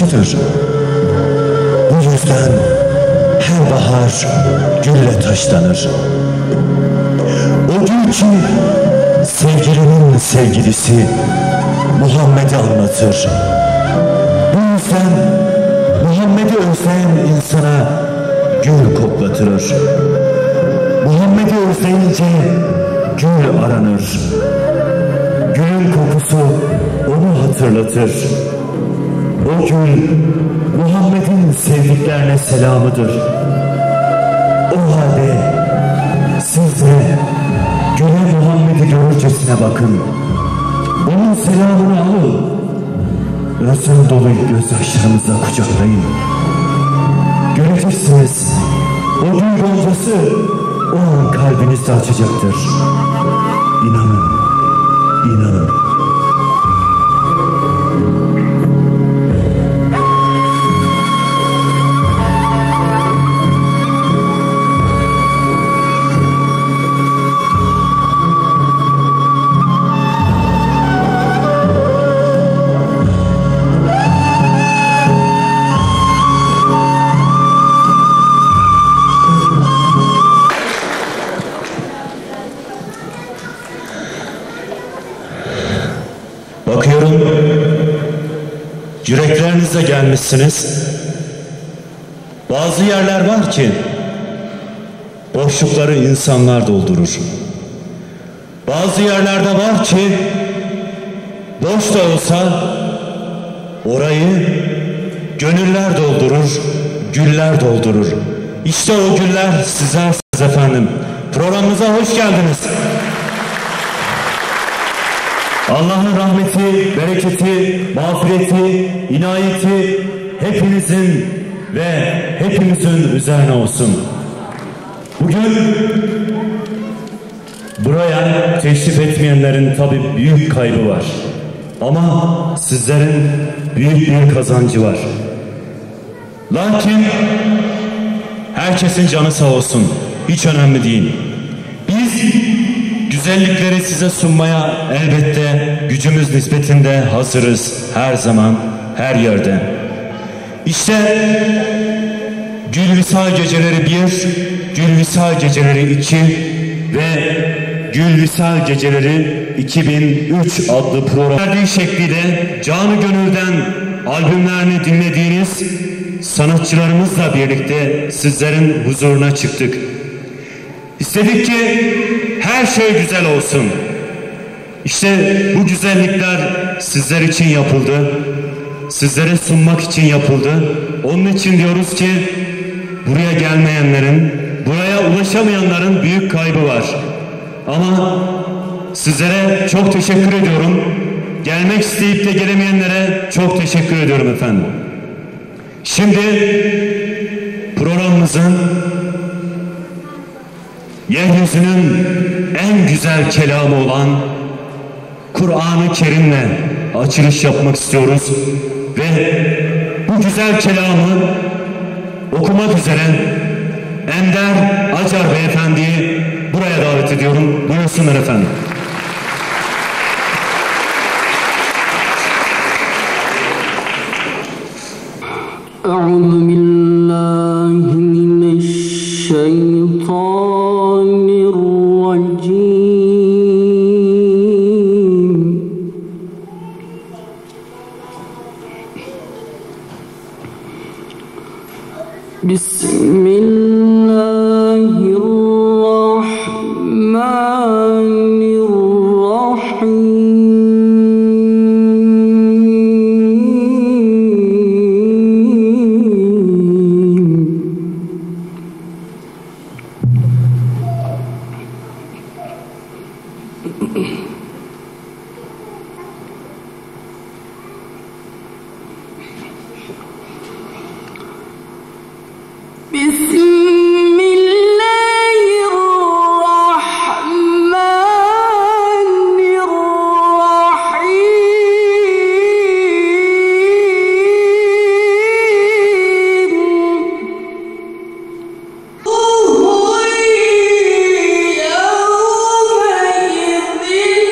acıdır. Bu yüzden her bahar gülle taşlanır. O gül ki sevgilinin sevgilisi Muhammed'i anlatır. Bu yüzden Muhammed'i özleyen insana gül koklatırır. Muhammed'i özleyince gül aranır. Gülün kokusu onu hatırlatır. O gül Muhammed'in sevdiklerine selamıdır. O halde siz de güle Muhammed'i görürcesine bakın. Onun selamını alın. Özlem dolu gözyaşlarınızla kucaklayın. Göreceksiniz, o gül goncası o an kalbinizde açacaktır. İnanın, inanın. Bakıyorum, yüreklerinizle gelmişsiniz. Bazı yerler var ki boşlukları insanlar doldurur. Bazı yerlerde var ki boş da olsa orayı gönüller doldurur, güller doldurur. İşte o güller sizlersiniz efendim. Programımıza hoş geldiniz. Allah'ın rahmeti, bereketi, mağfireti, inayeti hepinizin ve hepimizin üzerine olsun. Bugün buraya teşrif etmeyenlerin tabii büyük kaybı var. Ama sizlerin büyük bir kazancı var. Lakin herkesin canı sağ olsun. Hiç önemli değil. Biz güzellikleri size sunmaya elbette gücümüz nispetinde hazırız. Her zaman, her yerde. İşte Gülvisal Geceleri 1, Gülvisal Geceleri 2 ve Gülvisal Geceleri 2003 adlı program verdiği şekliyle canı gönülden albümlerini dinlediğiniz sanatçılarımızla birlikte sizlerin huzuruna çıktık. İstedik ki her şey güzel olsun. İşte bu güzellikler sizler için yapıldı. Sizlere sunmak için yapıldı. Onun için diyoruz ki buraya gelmeyenlerin, buraya ulaşamayanların büyük kaybı var. Ama sizlere çok teşekkür ediyorum. Gelmek isteyip de gelemeyenlere çok teşekkür ediyorum efendim. Şimdi programımızın yeryüzünün en güzel kelamı olan Kur'an-ı Kerim'le açılış yapmak istiyoruz ve bu güzel kelamı okumak üzere Ender Acar Beyefendi'yi buraya davet ediyorum. Buyursunlar efendim. أعوذ بالله من الشيطان الرجيم بسم الله الرحمن الرحيم بسم الله الرحمن الرحيم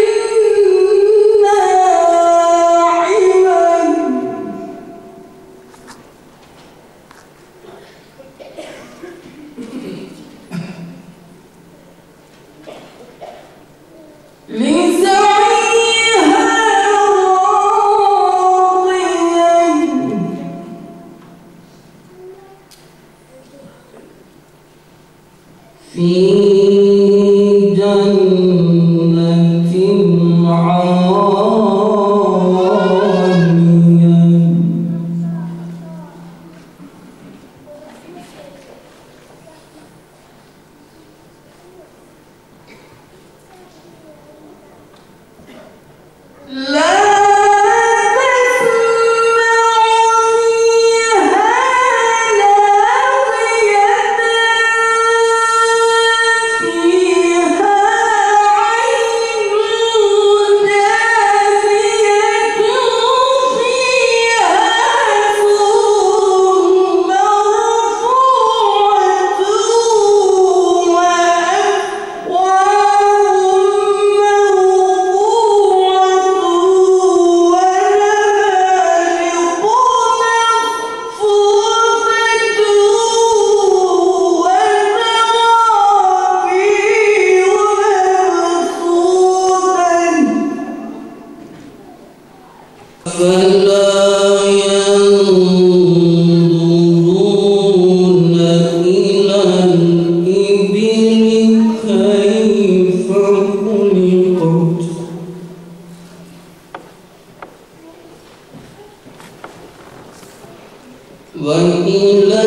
يومئذ ناعمة في جنة عالية لا فلا ينظرون إلى الإبل كيف خلقت وإلى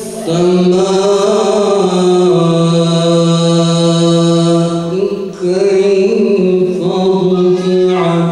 السماء كيف رفعت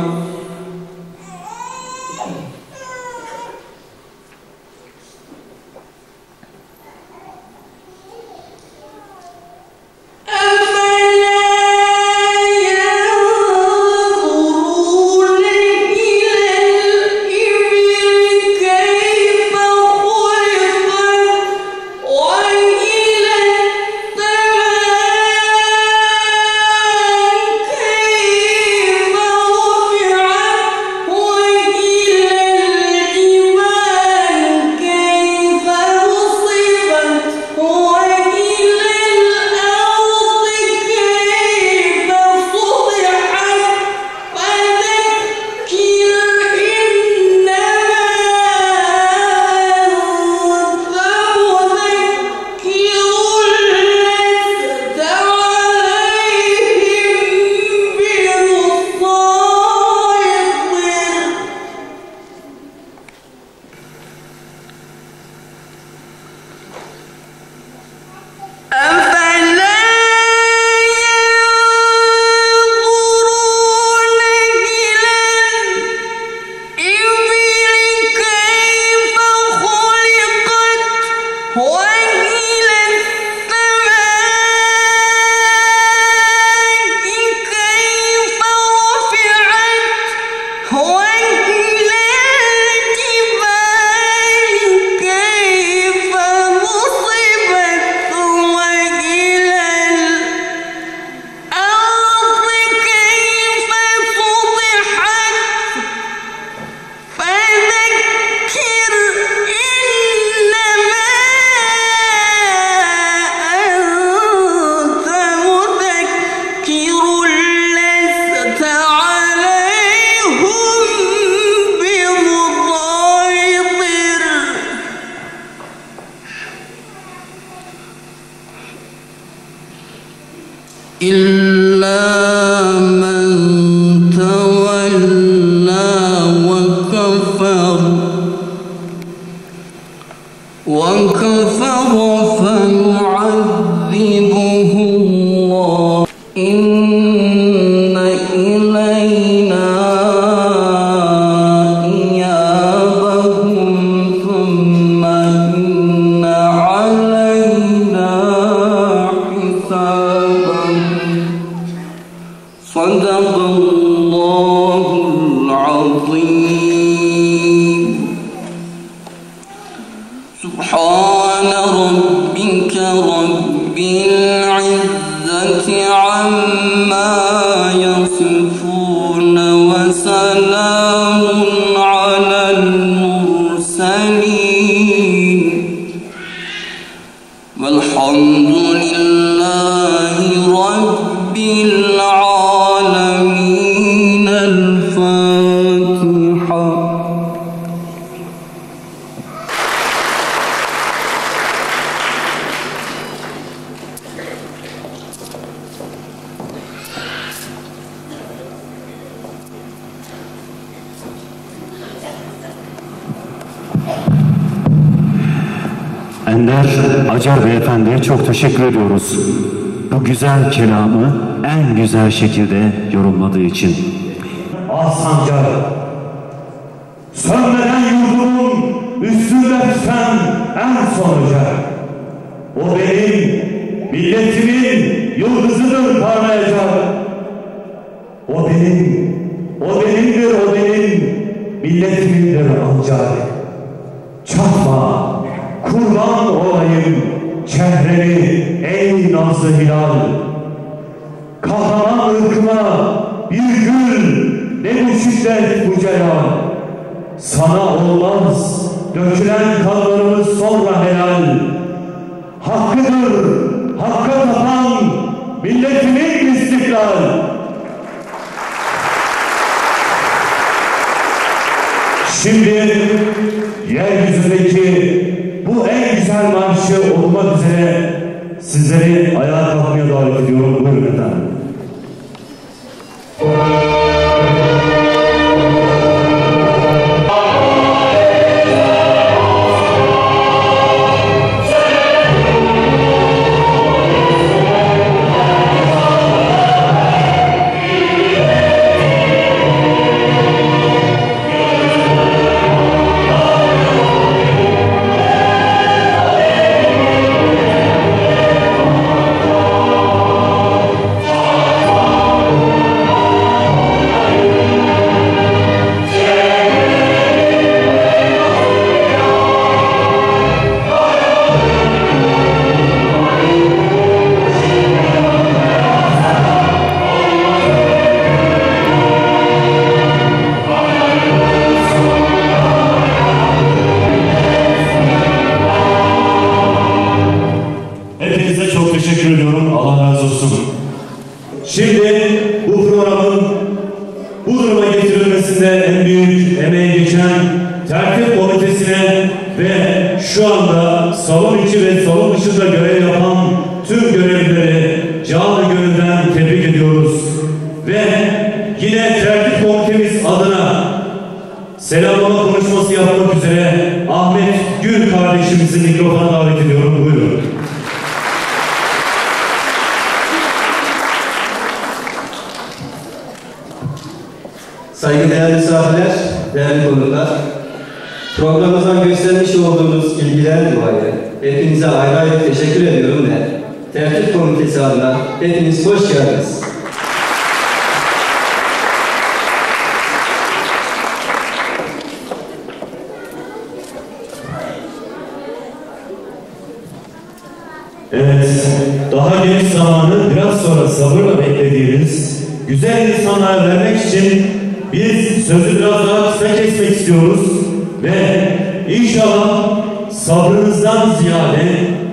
إلا من تولى وكفر فيعذبه الله إن إلينا إيابهم ثم إن علينا حسابهم صدق الله العظيم. سبحان ربك رب العزة عما يصفون وسلام على المرسلين والحمد لله رب العالمين. الفاتحة. Ender Acar Beyefendi'ye çok teşekkür ediyoruz. Bu güzel kelamı en güzel şekilde yorumladığı için. Ah Sancar, sönmeden yurdumun üstünde tüten en son ocak. O benim, milletimin yıldızıdır parlayacak. O benim, o benimdir, o benim, milletimindir ancak. Çatma, kurban olayım çehreni ey nazlı hilal. Kahraman ırkıma bir gül, ne bu şiddet bu celal. Sana olmaz dökülen kanlarımız sonra helal. Hakkıdır, hakka tapan milletimin istiklal. Şimdi yeryüzündeki bu en güzel marşı okumak üzere sizleri ayağa kalkmaya davet ediyorum. Buyurun efendim. Hepinize çok teşekkür ediyorum. Allah razı olsun. Şimdi bu programın bu duruma getirilmesinde en büyük emeği geçen tertip komitesine ve şu anda salon içi ve salon dışında görev yapan tüm görevlileri canı gönülden tebrik ediyoruz. Ve yine tertip komitemiz adına selamlama konuşması yapmak üzere Ahmet Gül kardeşimizi mikrofona davet ediyorum. Buyurun. Saygıdeğer misafirler, değerli konuklar, programımızdan göstermiş olduğunuz ilgiler dolayı hepinize ayrı ayrı teşekkür ediyorum ve tertip komitesi adına hepiniz hoş geldiniz. Evet, daha geniş zamanı biraz sonra sabırla beklediğiniz güzel insanlara vermek için biz sözü biraz daha kısa kesmek istiyoruz ve inşallah sabrınızdan ziyade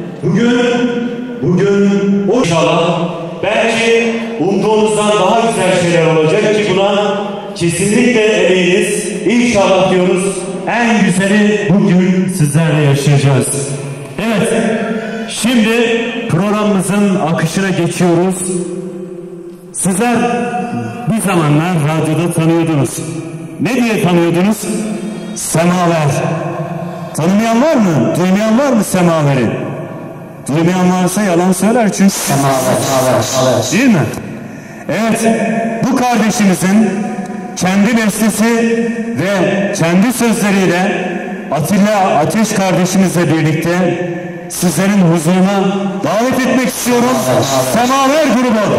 bugün inşallah belki umduğunuzdan daha güzel şeyler olacak ki buna kesinlikle eminiz. İnşallah diyoruz, en güzeli bugün sizlerle yaşayacağız. Evet, şimdi programımızın akışına geçiyoruz. Sizler bir zamanlar radyoda tanıyordunuz. Ne diye tanıyordunuz? Semaver. Tanımayan var mı? Duymayan var mı semaveri? Duymayan varsa yalan söyler çünkü semaver. Değil mi? Evet, bu kardeşimizin kendi bestesi ve kendi sözleriyle Atilla Ateş kardeşimizle birlikte sizlerin huzuruna davet etmek istiyoruz. Semaver grubu.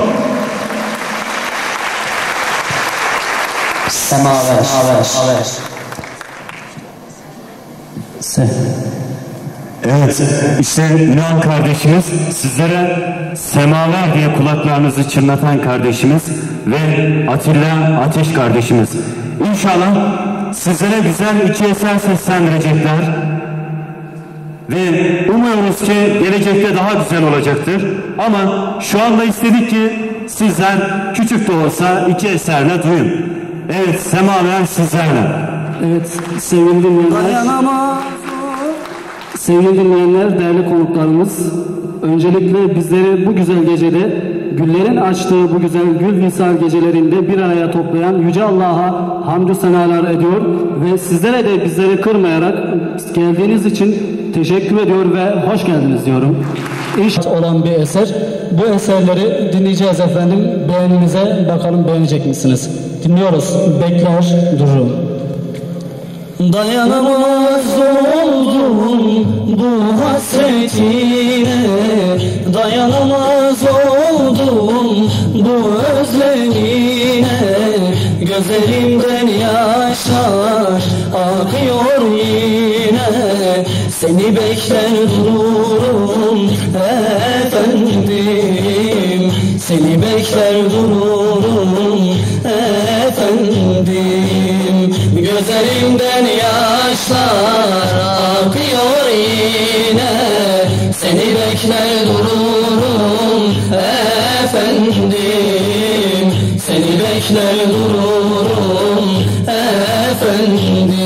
Semaver. Evet, işte Ünal kardeşimiz sizlere Semaver diye kulaklarınızı çınlatan kardeşimiz ve Atilla Ateş kardeşimiz. İnşallah sizlere güzel iki eser seslendirecekler ve umuyoruz ki gelecekte daha güzel olacaktır. Ama şu anda istedik ki sizler küçük de olsa iki eserle duyun. Evet, Semaver sizlerle. Evet, sevgili dinleyenler, değerli konuklarımız, öncelikle bizleri bu güzel gecede, güllerin açtığı bu güzel gül visal gecelerinde bir araya toplayan Yüce Allah'a hamdü senalar ediyor ve sizlere de bizleri kırmayarak geldiğiniz için teşekkür ediyor ve hoş geldiniz diyorum. İnşallah olan bir eser. Bu eserleri dinleyeceğiz efendim. Beğeninize bakalım beğenecek misiniz? Dinliyoruz. Bekler dururum. Dayanamaz oldum bu hasretine, dayanamaz oldum bu özlemine. Gözlerimden yaşlar akıyor yine, seni bekler dururum efendim, seni bekler dururum efendim. Gözlerimden yaşlar akıyor yine, seni bekler dururum efendim, seni bekler dururum efendim.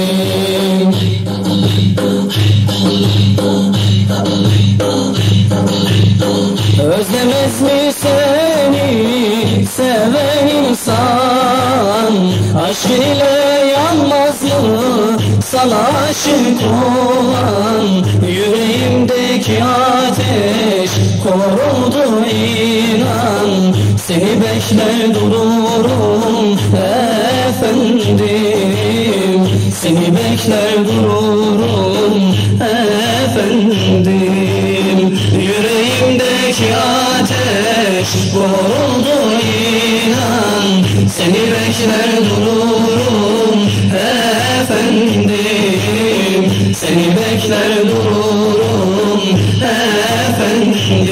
Özlemez mi seni seven insan? Aşk ile yanmaz mı sana aşık olan? Yüreğimdeki ateş koruldu inan, seni bekler dururum efendim, seni bekler dururum efendim. Yüreğimdeki ateş koruldu inan, seni bekler dururum efendim, seni bekler dururum efendim.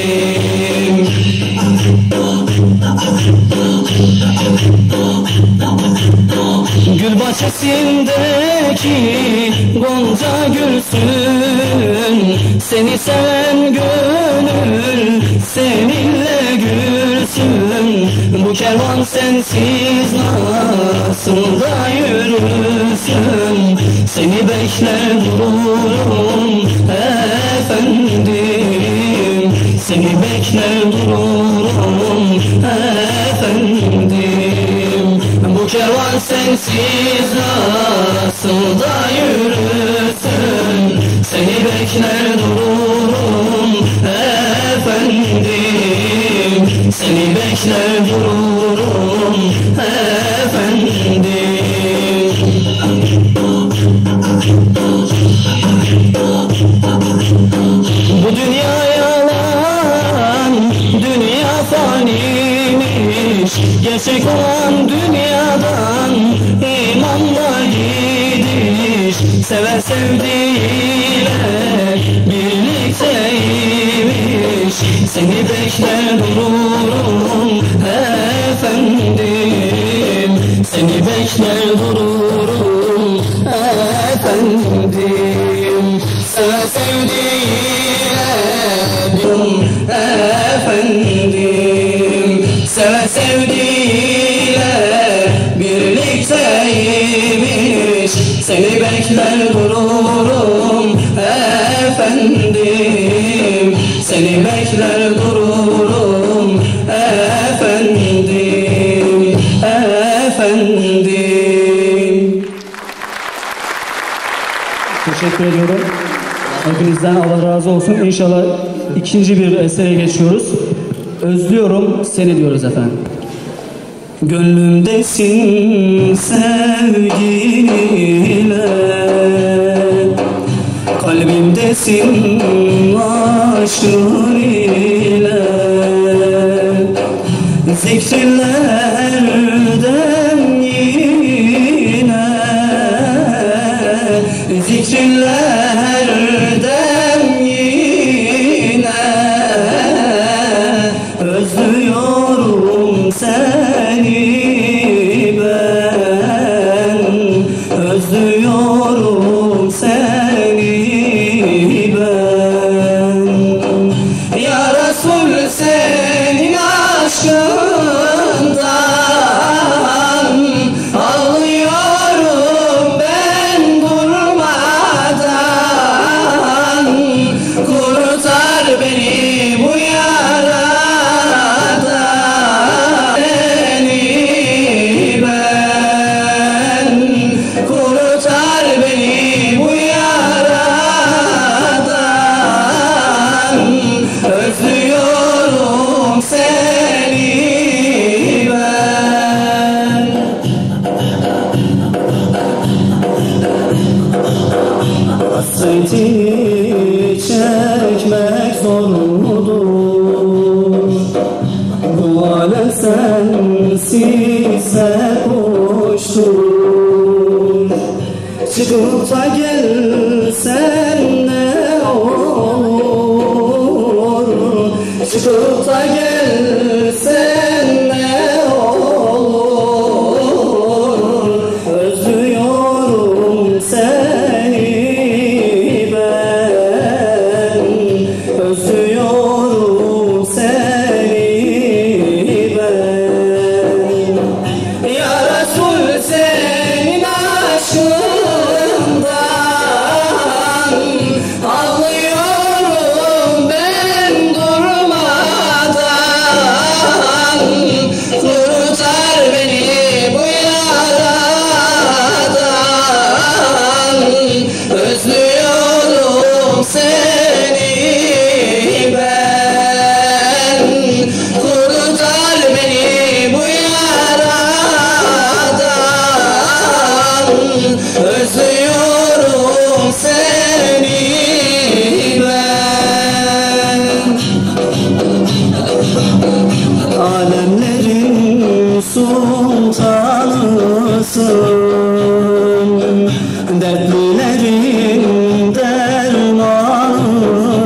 Gül bahçesindeki gonca gülsün, seni seven gönül seninle gülsün. Bu kervan sensiz nasıl da yürüsün, seni bekler dururum efendim, seni bekler dururum efendim. Bu kervan sensiz nasıl da yürüsün, seni bekler dururum efendim, seni bekler dururum efendim. Bu dünya yalan, dünya faniymiş, gerçek olan dünyadan imanla gidiş. Sever sevdiğiyle birlikteymiş, seni bekler dururum efendim, seni bekler dururum efendim. Sever sevdiğiyle efendim, sever sevdiğiyle birlikteymiş, seni bekler dururum efendim, seni bekler dururum efendim, efendim. Teşekkür ediyorum. Hepinizden Allah razı olsun. İnşallah ikinci bir esere geçiyoruz. Özlüyorum seni diyoruz efendim. Gönlümdesin sevgiyle, kalbimdesin aşkın ile. Zikirlerden yine, zikirlerden yine özlüyorum seni ben, özlüyorum seni ben. Ya Resul senin aşkından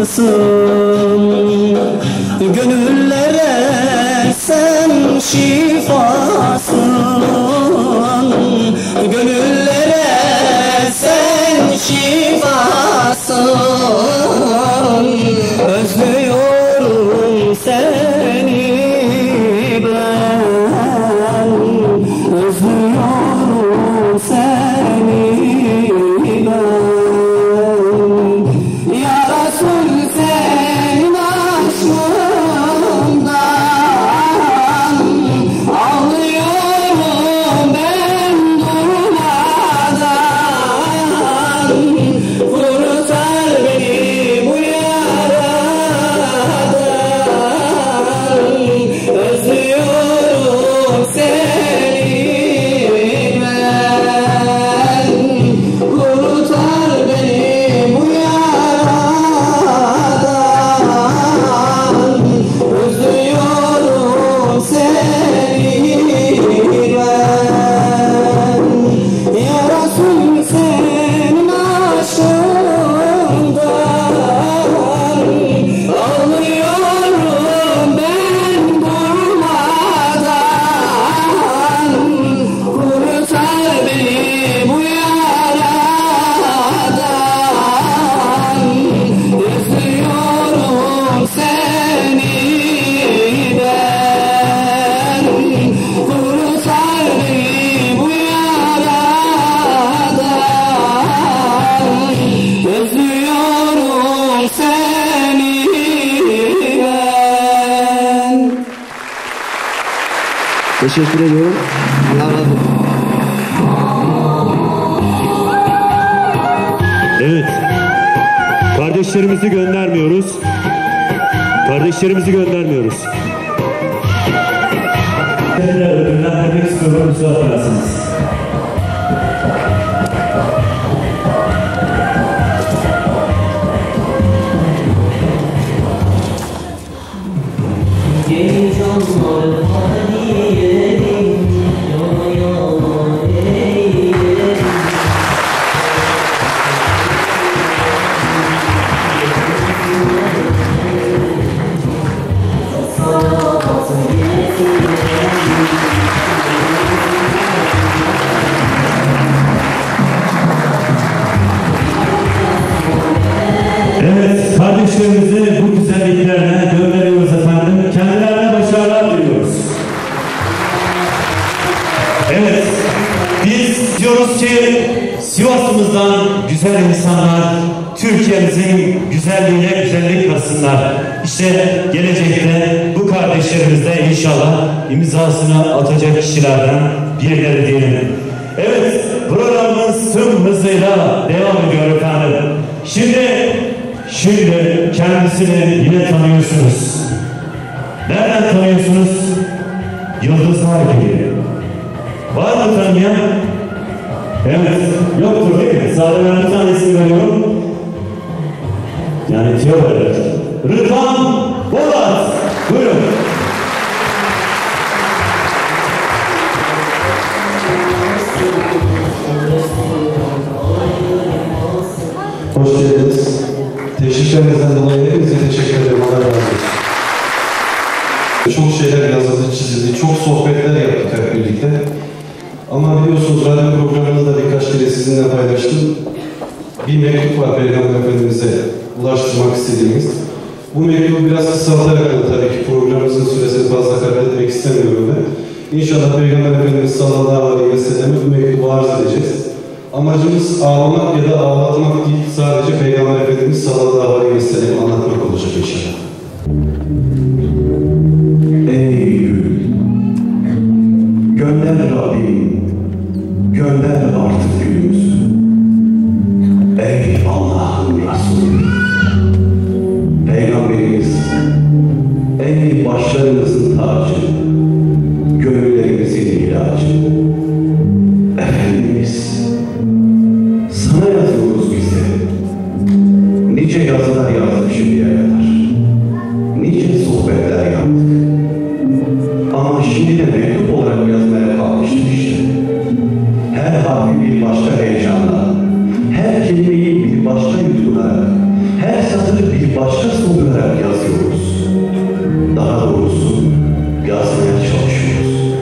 şifasın, gönüllere sen şifasın, gönüllere sen şifasın. Özlüyorum seni ben, özlüyorum seni ben. Ya Resul senin aşkından ağlıyorum ben durmadan. Kurtar beni bu yaradan, özlüyorum seni ben. Kurtar beni bu yaradan, özlüyorum seni ben. Ya Resul senin aşkından ağlıyorum ben durmadan. Kurtar beni bu yaradan, özlüyorum seni ben. Kurtar beni bu yaradan, özlüyorum seni ben. Teşekkür ediyorum. Allah razı olsun. Evet. Kardeşlerimizi göndermiyoruz. Kardeşlerimizi göndermiyoruz. Ödüller vermek istiyorum. Müsaade edersiniz. Genç olmalı hadiyelim, yana yana eğilelim. Salavatı getirelim. Evet, kardeşlerimizi bu güzelliklerine gönderiyoruz efendim. Kendilerine başarılar diliyoruz. Evet, biz diyoruz ki Sivas'ımızdan güzel insanlar Türkiye'mizin güzelliğine güzellik katsınlar. İşte gelecekte bu kardeşlerimiz de inşallah imzasını atacak kişilerden birileri diyelim. Evet, programımız tüm hızıyla devam ediyor efendim. Şimdi kendisini yine tanıyorsunuz. Nereden tanıyorsunuz? Yıldızlar gibi. Var mı tanıyan? Evet, yoktur değil mi? Sadece ben bir tanesini veriyorum. Yani teoride. Rıdvan Bolat. Buyurun. Hoş geldiniz. Teşviklerinizden dolayı hepinize teşekkür ederim. Allah razı olsun. Çok şeyler yazıldı, çizildi, çok sohbetler yaptık hep birlikte. Ama biliyorsunuz radyo programında da birkaç kere sizinle paylaştım. Bir mektup var Peygamber Efendimiz'e ulaştırmak istediğimiz. Bu mektubu biraz kısaltarak da tabii ki programımızın süresini fazla kaybetmek istemiyorum ben. İnşallah Peygamber Efendimiz sallallahu aleyhi ve sellem'e bu mektubu arz edeceğiz. Amacımız ağlamak ya da ağlatmak değil, sadece Peygamber Efendimiz sallallahu aleyhi ve sellem'i anlatmak olacak inşallah. Ey gül, gönder Rabbim, gönder artık gülümüzü. Ey Allah'ın Resulü, Peygamberimiz, ey başlarımızın tacı, gönüllerimizin ilacı. Efendimiz, sana yazıyoruz bize. Nice yazılar yazmış bir başkası olarak yazıyoruz. Daha doğrusu yazmaya çalışıyoruz.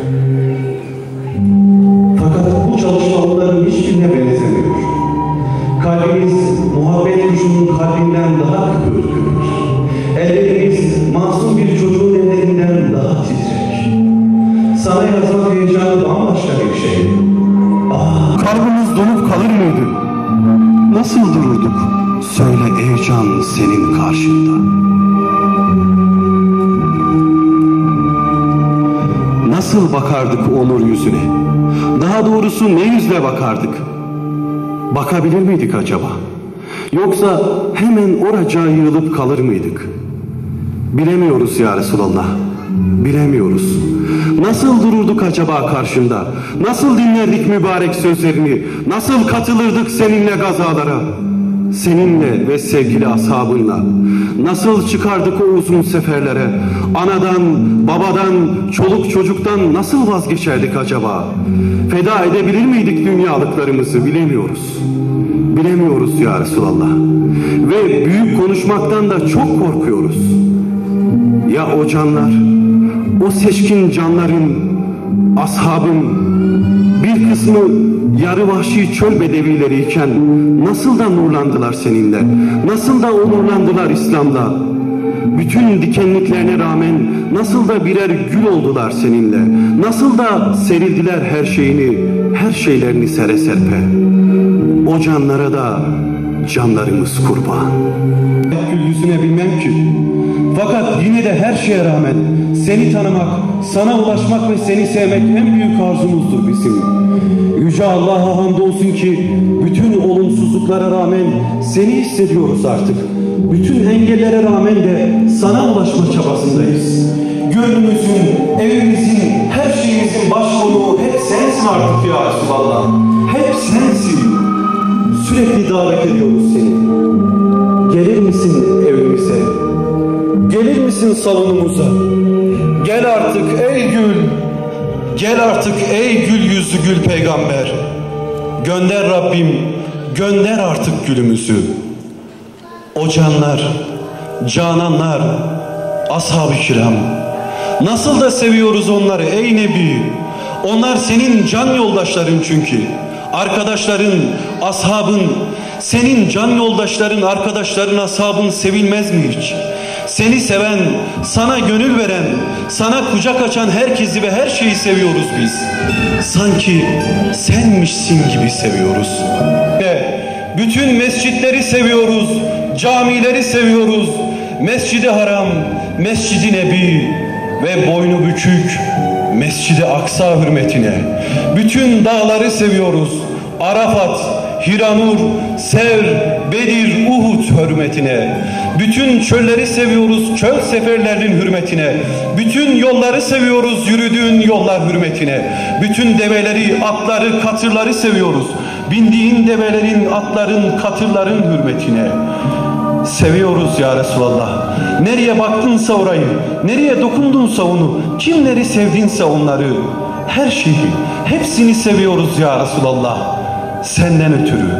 Fakat bu çalışma onların hiçbirine benzemiyor. Kalbimiz muhabbet kuşunun kalbinden daha kıpırtıdır. Ellerimiz masum bir çocuğun ellerinden daha titrek. Sana yazmak heyecanı bambaşka bir şey. Kalbimiz donup kalır mıydı? Nasıl dururduk? Söyle ey can senin karşında. Nasıl bakardık onur yüzüne? Daha doğrusu ne yüzle bakardık? Bakabilir miydik acaba? Yoksa hemen oraca yığılıp kalır mıydık? Bilemiyoruz ya Resulallah. Bilemiyoruz. Nasıl dururduk acaba karşında? Nasıl dinlerdik mübarek sözlerini? Nasıl katılırdık seninle gazalara? Seninle ve sevgili ashabınla. Nasıl çıkardık o uzun seferlere? Anadan, babadan, çoluk çocuktan nasıl vazgeçerdik acaba? Feda edebilir miydik dünyalıklarımızı? Bilemiyoruz. Bilemiyoruz ya Resulallah. Ve büyük konuşmaktan da çok korkuyoruz. Ya o canlar, o seçkin canların, ashabın bir kısmı yarı vahşi çöl bedevileriyken nasıl da nurlandılar seninle, nasıl da onurlandılar İslam'da. Bütün dikenliklerine rağmen nasıl da birer gül oldular seninle, nasıl da serildiler her şeyini, her şeylerini sere serpe. O canlara da canlarımız kurban. Gül yüzüne bilmem ki. Fakat yine de her şeye rağmen seni tanımak, sana ulaşmak ve seni sevmek en büyük arzumuzdur bizim. Yüce Allah'a hamdolsun ki bütün olumsuzluklara rağmen seni hissediyoruz artık. Bütün engellere rağmen de sana ulaşma çabasındayız. Gönlümüzün, evimizin, her şeyimizin başkonu hep sensin artık ya Resulallah. Hep sensin. Sürekli davet ediyoruz seni. Gelir misin evimize? Gelir misin salonumuza? Gel artık ey gül. Gel artık ey gül yüzlü gül peygamber. Gönder Rabbim, gönder artık gülümüzü. O canlar, cananlar, ashab-ı kiram. Nasıl da seviyoruz onları ey Nebi. Onlar senin can yoldaşların çünkü. Arkadaşların, ashabın, senin can yoldaşların, arkadaşların, ashabın sevilmez mi hiç? Seni seven, sana gönül veren, sana kucak açan herkesi ve her şeyi seviyoruz biz. Sanki senmişsin gibi seviyoruz. Ve bütün mescitleri seviyoruz, camileri seviyoruz. Mescid-i Haram, Mescid-i Nebi ve boynu bükük Mescid-i Aksa hürmetine. Bütün dağları seviyoruz. Arafat, Hiranur, Sevr, Bedir, Uhud hürmetine. Bütün çölleri seviyoruz çöl seferlerinin hürmetine. Bütün yolları seviyoruz yürüdüğün yollar hürmetine. Bütün develeri, atları, katırları seviyoruz. Bindiğin develerin, atların, katırların hürmetine. Seviyoruz ya Resulallah. Nereye baktınsa orayı, nereye dokundunsa onu, kimleri sevdinse onları, her şeyi, hepsini seviyoruz ya Resulallah. Senden ötürü.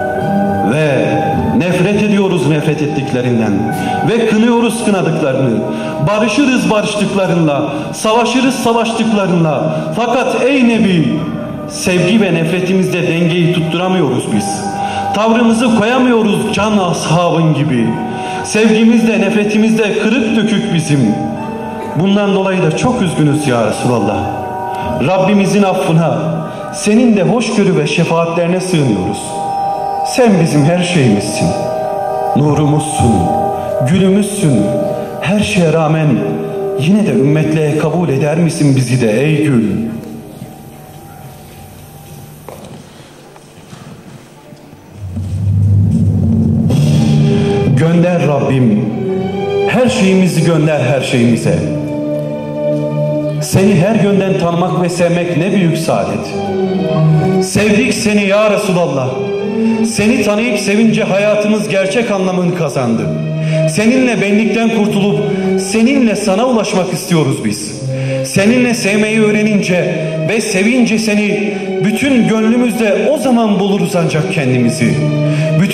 Ve nefret ediyoruz nefret ettiklerinden. Ve kınıyoruz kınadıklarını. Barışırız barıştıklarınla. Savaşırız savaştıklarınla. Fakat ey Nebi, sevgi ve nefretimizde dengeyi tutturamıyoruz biz. Tavrımızı koyamıyoruz can ashabın gibi. Sevgimizde nefretimizde kırık dökük bizim. Bundan dolayı da çok üzgünüz ya Resulallah. Rabbimizin affına, senin de hoşgörü ve şefaatlerine sığınıyoruz. Sen bizim her şeyimizsin. Nurumuzsun, gülümüzsün. Her şeye rağmen yine de ümmetliğe kabul eder misin bizi de ey gül? Gönder Rabbim, her şeyimizi gönder her şeyimize. Seni her yönden tanımak ve sevmek ne büyük saadet. Sevdik seni ya Resulallah. Seni tanıyıp sevince hayatımız gerçek anlamını kazandı. Seninle benlikten kurtulup seninle sana ulaşmak istiyoruz biz. Seninle sevmeyi öğrenince ve sevince seni bütün gönlümüzde o zaman buluruz ancak kendimizi. Bütün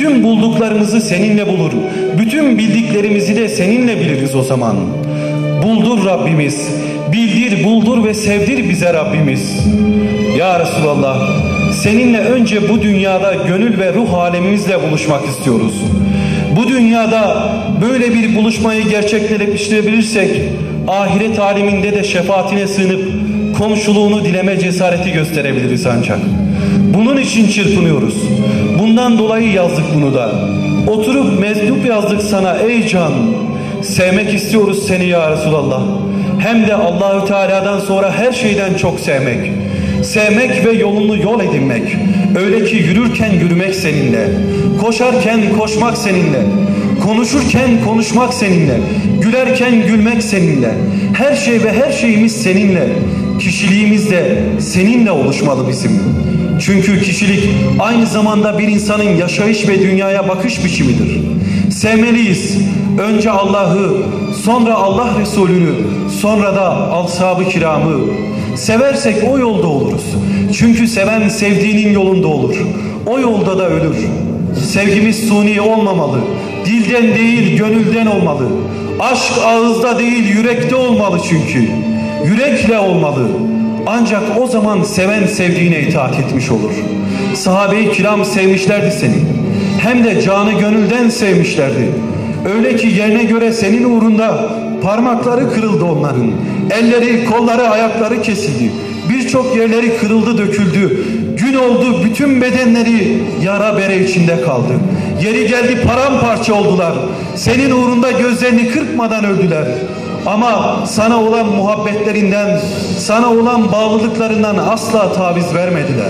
Bütün bulduklarımızı seninle bulur. Bütün bildiklerimizi de seninle biliriz o zaman. Buldur Rabbimiz. Bildir, buldur ve sevdir bize Rabbimiz. Ya Resulallah, seninle önce bu dünyada gönül ve ruh alemimizle buluşmak istiyoruz. Bu dünyada böyle bir buluşmayı gerçekleştirebilirsek, ahiret aleminde de şefaatine sığınıp komşuluğunu dileme cesareti gösterebiliriz ancak. Bunun için çırpınıyoruz. Bundan dolayı yazdık bunu da. Oturup mektup yazdık sana ey can. Sevmek istiyoruz seni ya Resulallah. Hem de Allahü Teala'dan sonra her şeyden çok sevmek. Sevmek ve yolunu yol edinmek. Öyle ki yürürken yürümek seninle. Koşarken koşmak seninle. Konuşurken konuşmak seninle. Gülerken gülmek seninle. Her şey ve her şeyimiz seninle. Kişiliğimiz de seninle oluşmalı bizim. Çünkü kişilik aynı zamanda bir insanın yaşayış ve dünyaya bakış biçimidir. Sevmeliyiz. Önce Allah'ı, sonra Allah Resulünü, sonra da ashab-ı kiramı. Seversek o yolda oluruz. Çünkü seven sevdiğinin yolunda olur. O yolda da ölür. Sevgimiz suni olmamalı. Dilden değil, gönülden olmalı. Aşk ağızda değil, yürekte olmalı çünkü. Yürekle olmalı. Ancak o zaman seven sevdiğine itaat etmiş olur. Sahabe-i kiram sevmişlerdi seni. Hem de canı gönülden sevmişlerdi. Öyle ki yerine göre senin uğrunda parmakları kırıldı onların. Elleri, kolları, ayakları kesildi. Birçok yerleri kırıldı, döküldü. Gün oldu, bütün bedenleri yara bere içinde kaldı. Yeri geldi paramparça oldular. Senin uğrunda gözlerini kırpmadan öldüler. Ama sana olan muhabbetlerinden, sana olan bağlılıklarından asla taviz vermediler.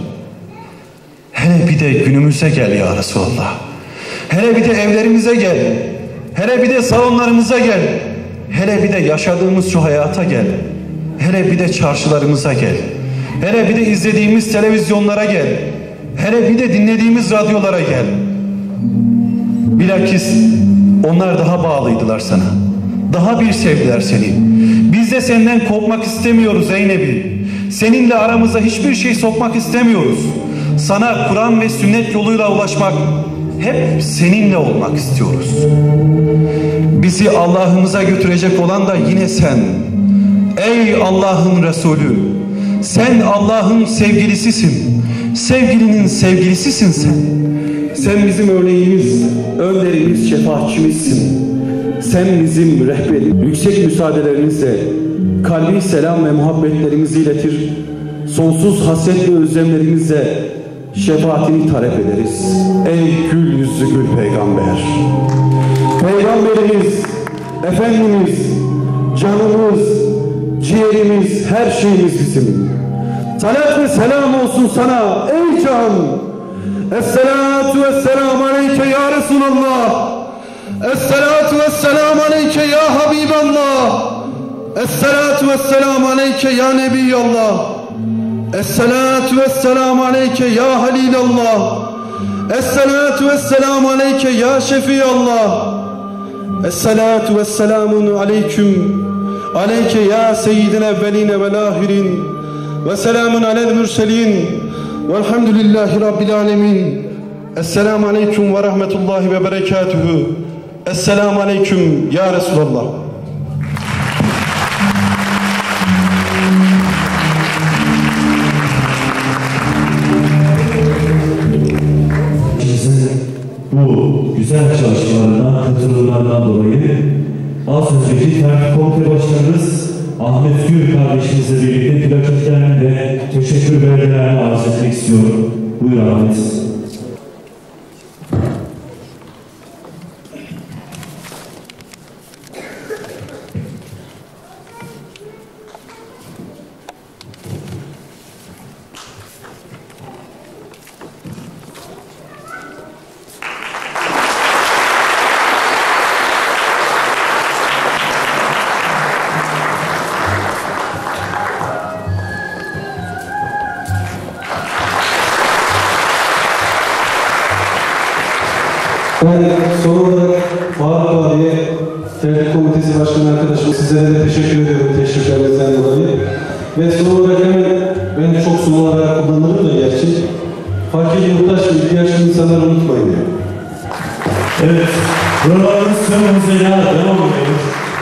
Hele bir de günümüze gel ya Resulallah. Hele bir de evlerimize gel. Hele bir de salonlarımıza gel. Hele bir de yaşadığımız şu hayata gel. Hele bir de çarşılarımıza gel. Hele bir de izlediğimiz televizyonlara gel. Hele bir de dinlediğimiz radyolara gel. Bilakis onlar daha bağlıydılar sana. Daha bir sevdiler seni. Biz de senden kopmak istemiyoruz ey Nebi. Seninle aramıza hiçbir şey sokmak istemiyoruz. Sana Kur'an ve sünnet yoluyla ulaşmak, hep seninle olmak istiyoruz. Bizi Allah'ımıza götürecek olan da yine sen. Ey Allah'ın Resulü, sen Allah'ın sevgilisisin. Sevgilinin sevgilisisin sen. Sen bizim örneğimiz, önderimiz, şefaatçimizsin. Sen bizim rehberimiz. Yüksek müsaadelerinizle kalbi selam ve muhabbetlerimizi iletir. Sonsuz hasret ve özlemlerimizle şefaatini talep ederiz. Ey gül yüzlü gül peygamber. Peygamberimiz, Efendimiz, canımız, ciğerimiz, her şeyimiz bizim. Salat ve selam olsun sana ey can. Esselatu vesselam aleyke ya Resulallah. Esselatu vesselam aleyke ya Habiballah. Esselatu vesselam aleyke ya Nebiyallah. Esselatu vesselam aleyke ya Halilallah. Esselatu vesselam aleyke ya Şefiyallah. Esselatu vesselamun aleyküm aleyke ya seyyidina evveline vel ahirin. Ve selamun alel mürselin. Velhamdülillahi rabbil alemin. Esselamu aleyküm ve rahmetullahi ve berekatuhu. Esselamu aleyküm ya Resulallah. Bu güzel çalışmalarına, katılımlarından dolayı az önceki tertip komite başkanımız Ahmet Gül kardeşimizle birlikte plaketlerini ve teşekkür belgelerini arz etmek istiyorum. Buyur Ahmet. Ben son olarak Faruk abiye, Tertip Komitesi Başkanı arkadaşım, sizlere de teşekkür ediyorum teşviklerinizden dolayı. Ve son olarak hemen, ben çok son olarak kullanırım da gerçi, fakir, muhtaç ve ihtiyaçlı insanları unutmayın diyor. Evet, buralarımız tüm hızıyla devam ediyor.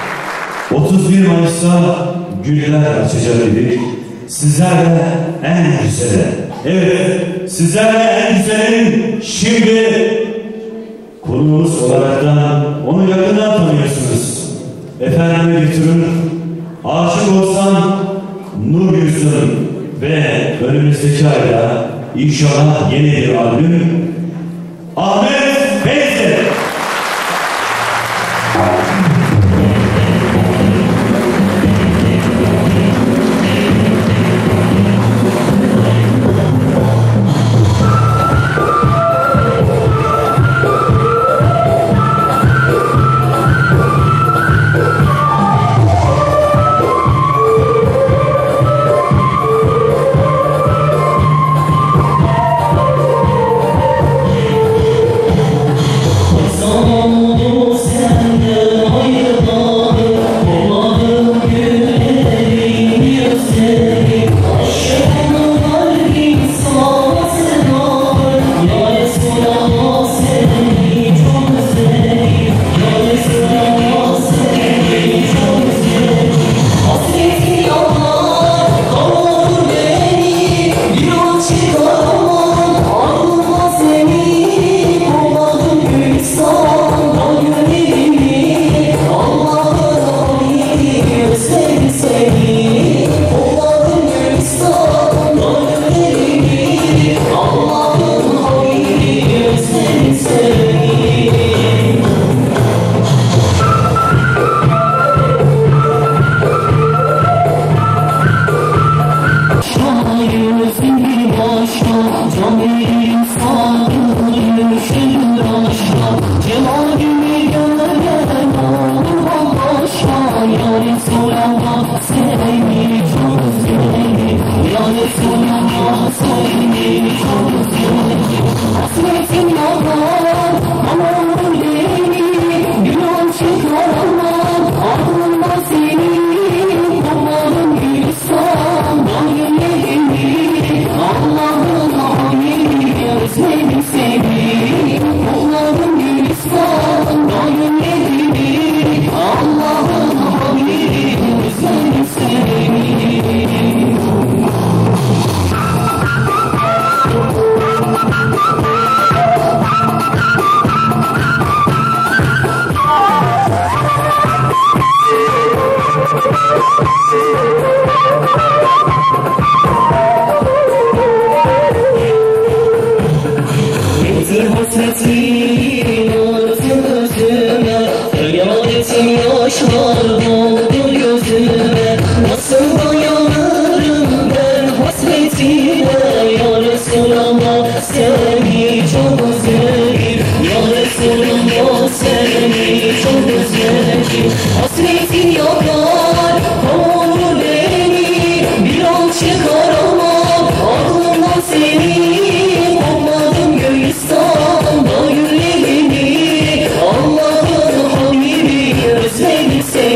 31 Mayıs'ta güller açacak dedik. Sizlerle en güzeli. Evet, sizlerle en güzelin şimdi konuğumuz olaraktan onu yakından tanıyorsunuz. Efendime götürün, aşık olsan nur yüzün ve önümüzdeki ayda inşallah yeni bir albüm Ahmet Bey'dir. Say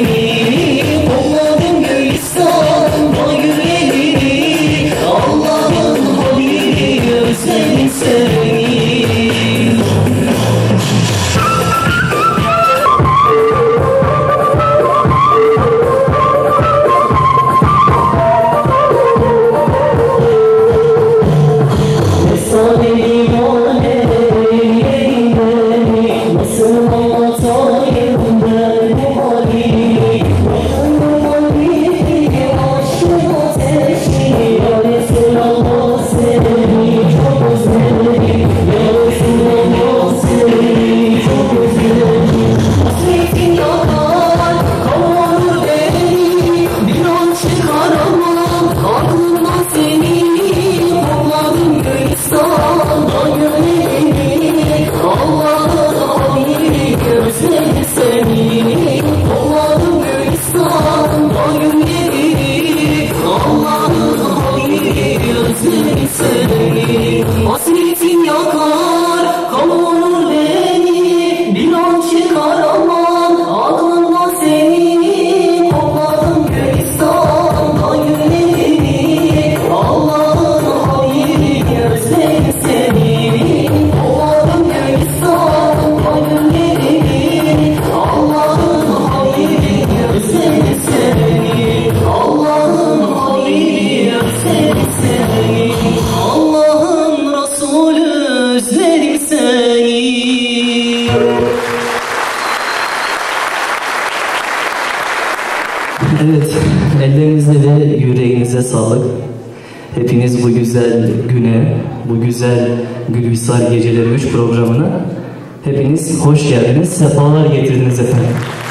Evet, ellerinize ve yüreğinize sağlık. Hepiniz bu güzel güne, bu güzel Gülvisar Geceleri 3 programına hepiniz hoş geldiniz, sefalar getirdiniz efendim.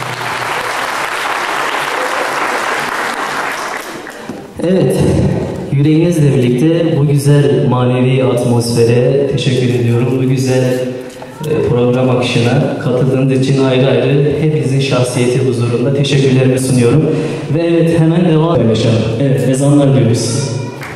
Evet, yüreğinizle birlikte bu güzel manevi atmosfere teşekkür ediyorum. Bu güzel program akışına katıldığınız için ayrı ayrı hepinizin şahsiyeti huzurunda teşekkürlerimi sunuyorum. Ve evet, hemen devam edelim. Evet, ezanlar diyoruz.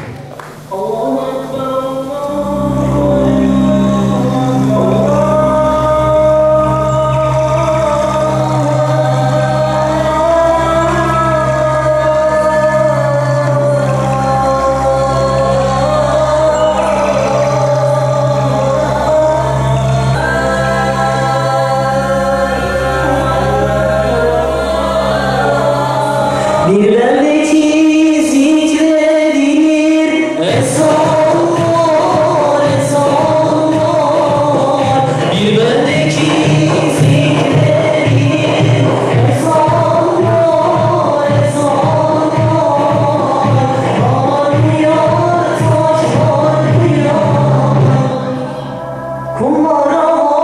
Bir bendeki zikredilir esanlar, esanlar. Bir bendeki zikredilir esanlar, esanlar. Ağrıyor taşlar kıyar, kumlara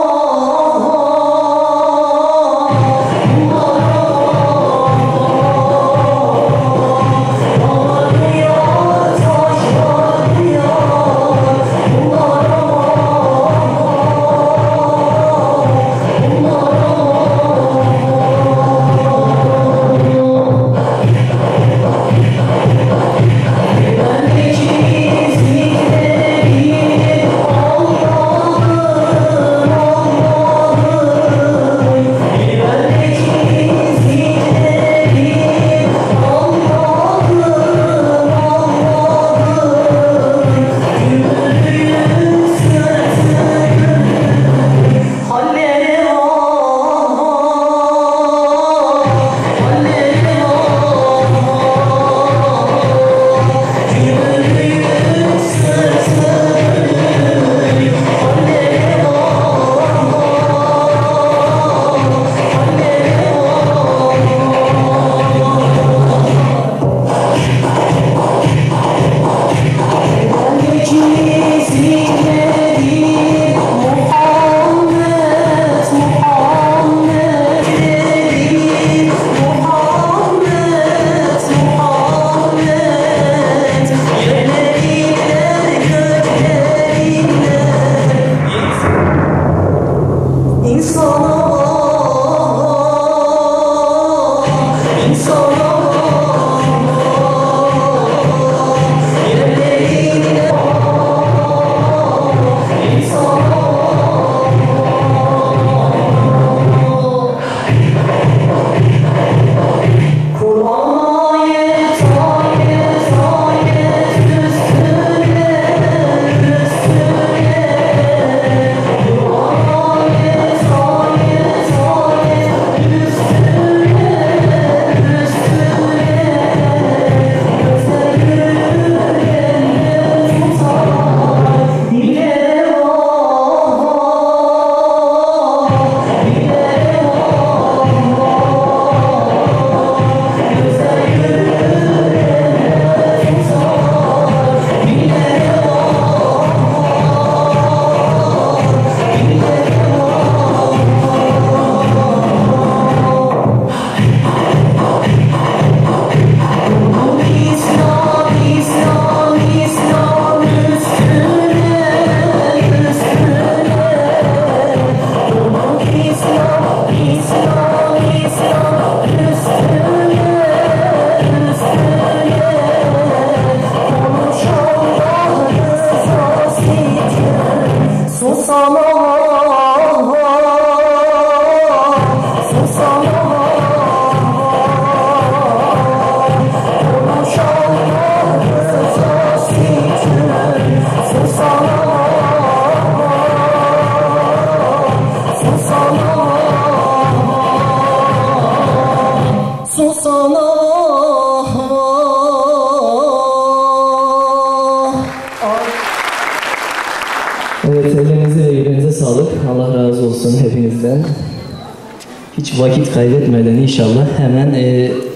Evet, ellerinize ve yüreğinize sağlık. Allah razı olsun hepinizden. Hiç vakit kaybetmeden inşallah hemen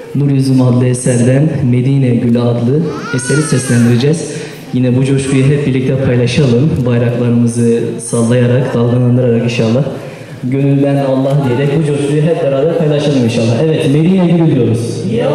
Nur Yüzüm adlı eserden Medine Gülü adlı eseri seslendireceğiz. Yine bu coşkuyu hep birlikte paylaşalım. Bayraklarımızı sallayarak, dalgalandırarak inşallah. Gönülden Allah diyerek bu coşkuyu hep beraber paylaşalım inşallah. Evet, Medine Gülü diyoruz. Ya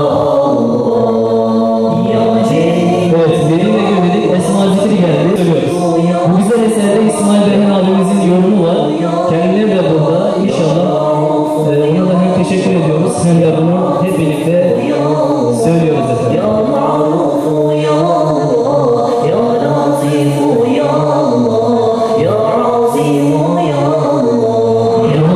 Allah, ya Celil. Evet, Medine Gülü dedik, Esma Zikri geldi. Söylüyoruz. Bu güzel eserde İsmail Beyhan abimizin yorumu var. Kendileri de burada. İnşallah ona da hem teşekkür ediyoruz hem de bunu hep birlikte söylüyoruz efendim. Ya Ma'rufu ya Allah, ya Latifu ya Allah, ya Azimu ya Allah, ya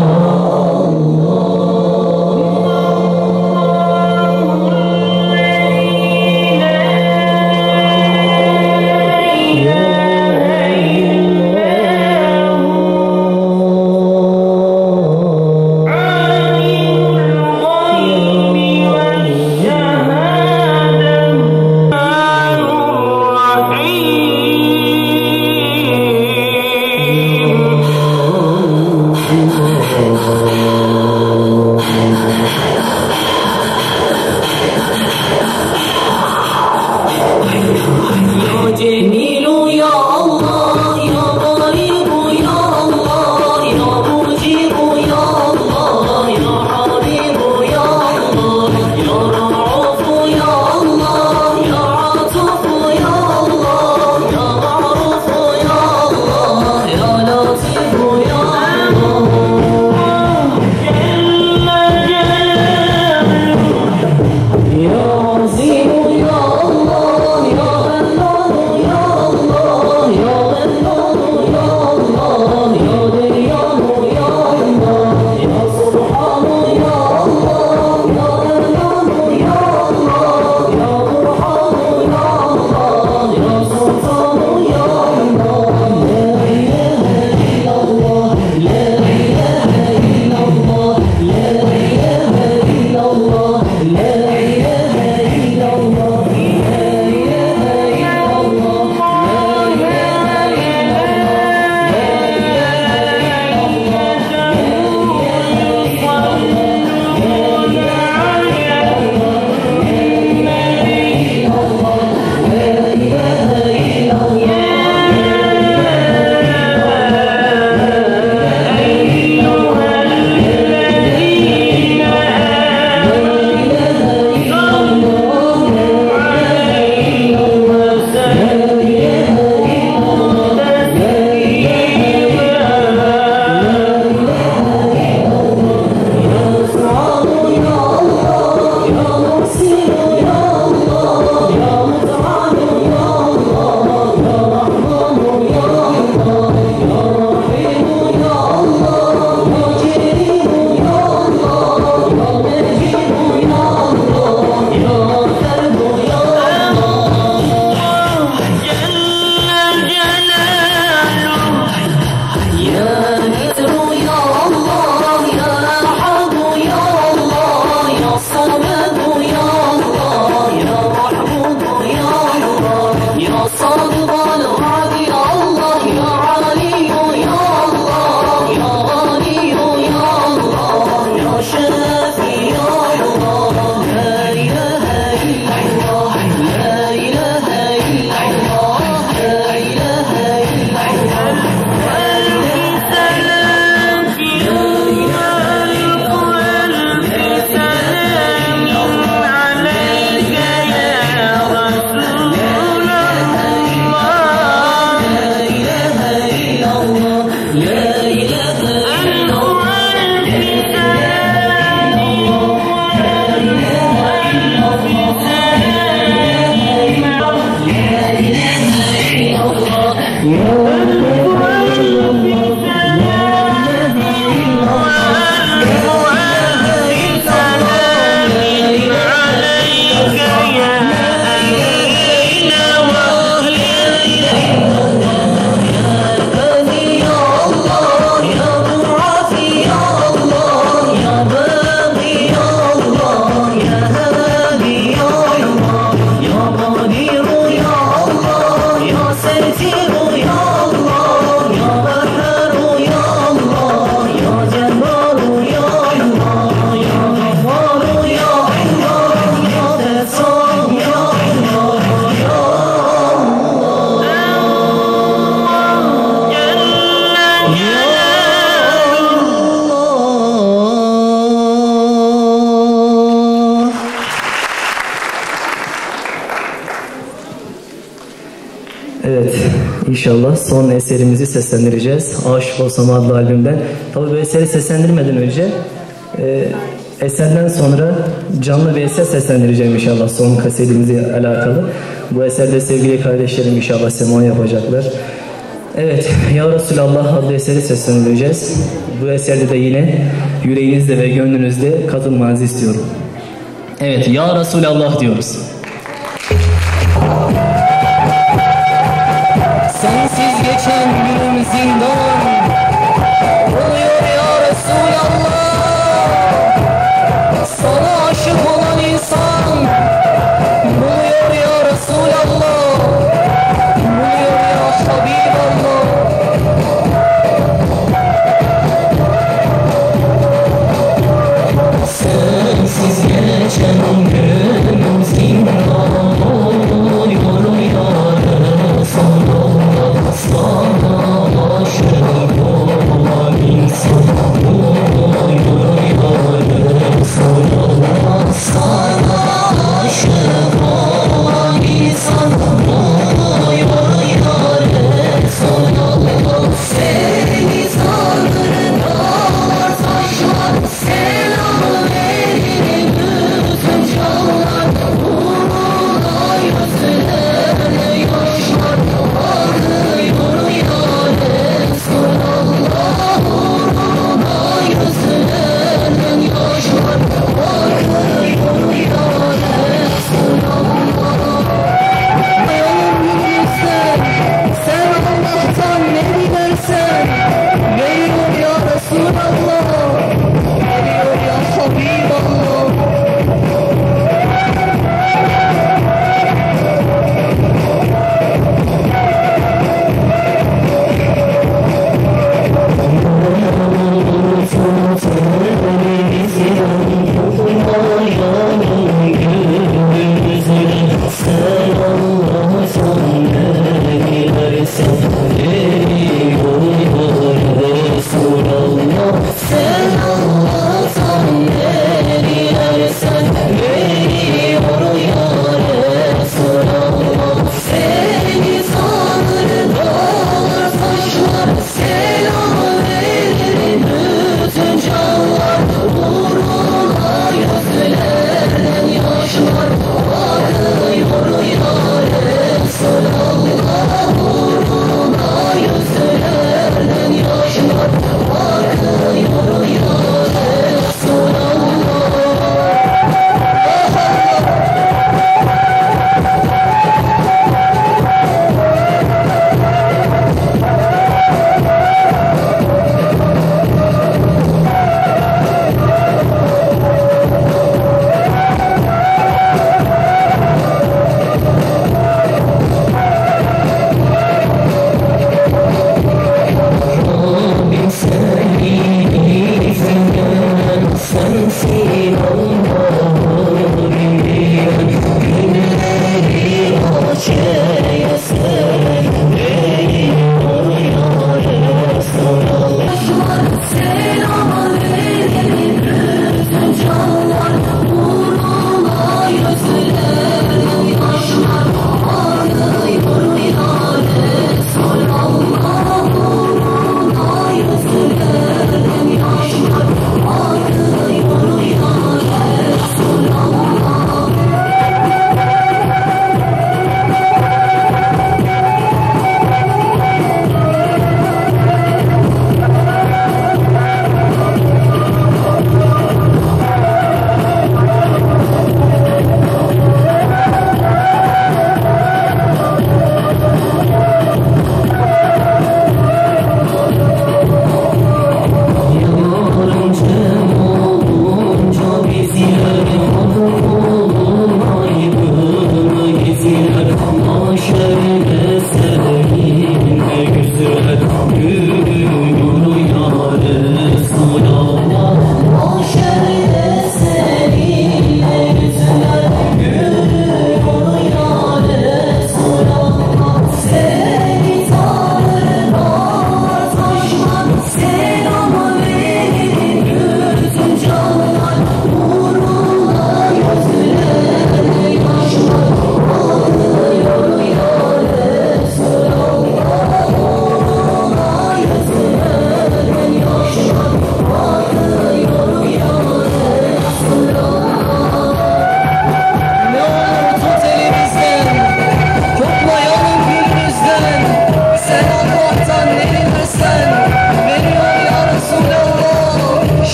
inşallah son eserimizi seslendireceğiz. Aşık Olsam adlı albümden. Tabii bu eseri seslendirmeden önce eserden sonra canlı bir eser seslendireceğim inşallah son kasetimizle alakalı. Bu eserde sevgili kardeşlerim inşallah semon yapacaklar. Evet, Ya Resulallah adlı eseri seslendireceğiz. Bu eserde de yine yüreğinizde ve gönlünüzde katılmanızı istiyorum. Evet, Ya Resulallah diyoruz. Sensiz geçen günüm zindan oluyor ya Resulallah. Sana aşık olan insan buluyor ya Resulallah. Buluyor ya Habiballah. Sensiz geçen günüm zindan oluyor ya Resulallah. Sana aşık olan insan buluyor ya Resulallah. Sana aşık olan insan buluyor ya Resulallah. Seni sandırır dağlar taşlar, selam verir bütün canlar. Uğruna gözlerine yaşlar ağlıyor ya Resulallah. Uğruna gözlerine yaşlar ağlıyor ya Resulallah. Yolun yürürsen, sen Allah'tan ne dilersen veriyor ya Resulallah, veriyor ya Habiballah.